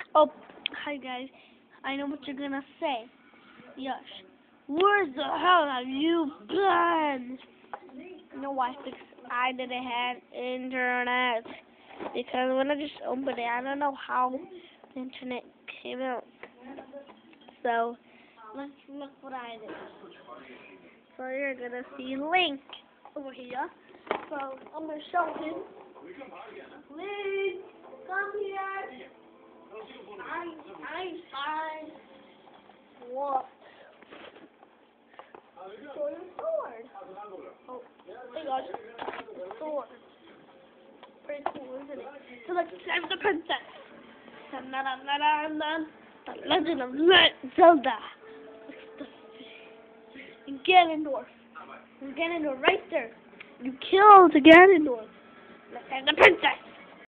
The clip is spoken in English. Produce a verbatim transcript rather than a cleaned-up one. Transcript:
Oh, hi guys. I know what you're gonna say. Yes. Where the hell have you been? You know why? Because I didn't have internet. Because when I just opened it, I don't know how the internet came out. So, let's look what I did. So you're gonna see Link over here. So I'm gonna show him. Link, come here. I, I, I, what? So your sword. Oh, hey guys, the sword. Pretty cool, isn't it? So let's save the princess. Dun, dun, dun, dun, dun. The Legend of Le- Zelda. And Ganondorf. And Ganondorf right there. You killed the Ganondorf. Let's save the princess.